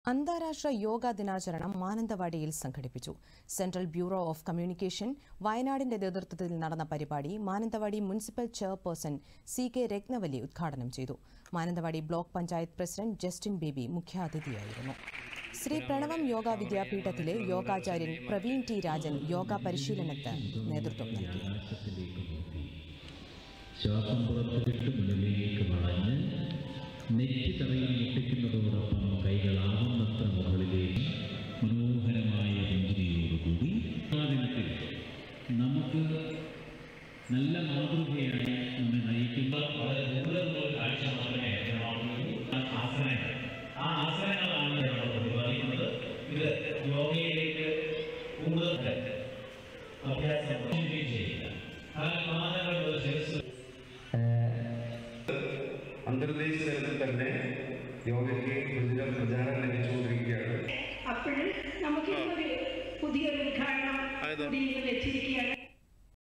അന്താരാഷ്ട്ര യോഗ ദിനാചരണം മാനന്തവാടിയിൽ സംഘടിപ്പിച്ചു. സെൻട്രൽ ബ്യൂറോ ഓഫ് കമ്മ്യൂണിക്കേഷൻ വയനാടിന്റെ നേതൃത്വത്തിൽ നടന്ന പരിപാടി Mananthavady municipal chairperson C K. Rathnavalli ഉദ്ഘാടനം ചെയ്തു. Mananthavady block panchayat president Justin Baby മുഖ്യാതിഥിയായിരുന്നു. ശ്രീ പ്രണവം യോഗ വിദ്യാപീഠത്തിലെ യോഗാചാര്യൻ പ്രവീൺ ടി രാജൻ യോഗ പരിശീലനത്തിന് നേതൃത്വം നൽകി. ശ്വാസം പുറത്തിട്ട് മുന്നിലേക്ക് വളഞ്ഞ് നെറ്റി തറയിൽ മുട്ടിക്കുന്നതോടൊപ്പം കൈകളാവുന്നത്ര മുകളിലേക്ക് മനോഹരമായ പുഞ്ചിരിയോടുകൂടി ദിനത്തിൽ നമുക്ക് നല്ല മാതൃകയായി നമ്മെ നയിക്കുന്ന വളരെ ദൂരമുള്ള കാഴ്ച മാത്രമേ ആസനങ്ങൾ ആ ആസനങ്ങളാണ് നമ്മൾ പ്രതിപാദിക്കുന്നത്. ഇത് യോഗയിലേക്ക് കൂടുതൽ അഭ്യാസം ചെയ്യുക. അന്തർദേശീയ തലത്തിൽ തന്നെ യോഗയ്ക്ക് പ്രചാരം ലഭിച്ചുകൊണ്ടിരിക്കുകയാണ്. അപ്പോഴും നമുക്ക് പുതിയൊരു ഉദ്ഘാടനം വെച്ചിരിക്കുക.